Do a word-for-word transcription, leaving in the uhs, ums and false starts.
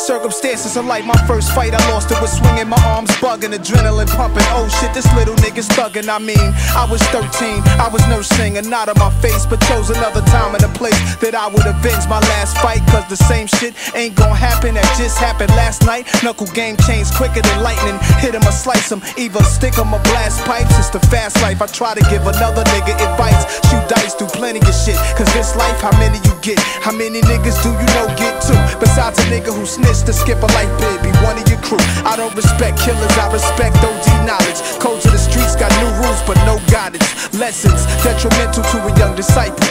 Circumstances are like my first fight, I lost it with swinging, my arms bugging, adrenaline pumping. Oh shit, this little nigga's thugging. I mean, I was thirteen, I was nursing a knot on my face, but chose another time and a place that I would avenge my last fight. Cause the same shit ain't gon' happen that just happened last night. Knuckle game changed quicker than lightning. Hit him or slice him, either stick him or blast pipes. It's the fast life, I try to give another nigga advice. Shoot dice, do plenty of shit, cause this life, how many you get? How many niggas do you know get two? Besides a nigga who snitched to skip a life bid, be one of your crew. I don't respect killers, I respect O G knowledge. Codes of the streets got new rules but no guidance. Lessons detrimental to a young disciple.